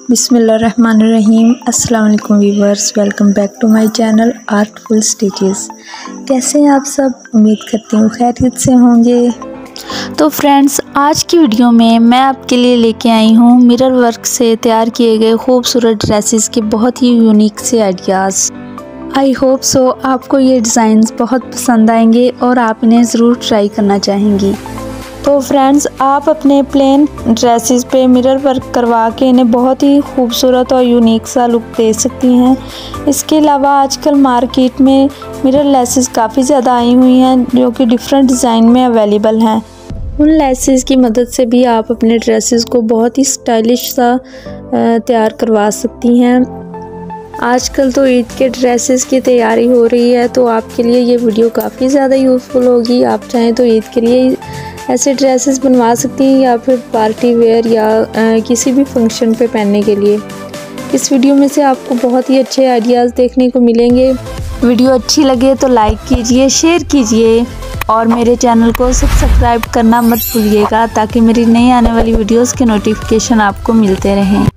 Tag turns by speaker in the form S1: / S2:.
S1: बिस्मिल्लाहिर्रहमानिर्रहीम। अस्सलाम वालेकुम viewers, welcome back to my channel artful stitches. कैसे हैं आप सब? उम्मीद करती हूँ खैरियत से होंगे।
S2: तो फ्रेंड्स, आज की वीडियो में मैं आपके लिए लेके आई हूँ मिरर वर्क से तैयार किए गए खूबसूरत ड्रेसेस के बहुत ही यूनिक से आइडियाज़। आई होप सो आपको ये डिज़ाइंस बहुत पसंद आएंगे और आप इन्हें ज़रूर ट्राई करना चाहेंगी। तो फ्रेंड्स, आप अपने प्लेन ड्रेसेस पे मिरर वर्क करवा के इन्हें बहुत ही खूबसूरत और यूनिक सा लुक दे सकती हैं। इसके अलावा आजकल मार्केट में मिरर लेसेस काफ़ी ज़्यादा आई हुई हैं जो कि डिफरेंट डिज़ाइन में अवेलेबल हैं। उन लेसेस की मदद से भी आप अपने ड्रेसेस को बहुत ही स्टाइलिश सा तैयार करवा सकती हैं। आजकल तो ईद के ड्रेसेस की तैयारी हो रही है, तो आपके लिए ये वीडियो काफ़ी ज़्यादा यूज़फुल होगी। आप चाहें तो ईद के लिए ऐसे ड्रेसेस बनवा सकती हैं या फिर पार्टी वेयर या किसी भी फंक्शन पे पहनने के लिए। इस वीडियो में से आपको बहुत ही अच्छे आइडियाज़ देखने को मिलेंगे। वीडियो अच्छी लगे तो लाइक कीजिए, शेयर कीजिए और मेरे चैनल को सब्सक्राइब करना मत भूलिएगा ताकि मेरी नई आने वाली वीडियोस के नोटिफिकेशन आपको मिलते रहें।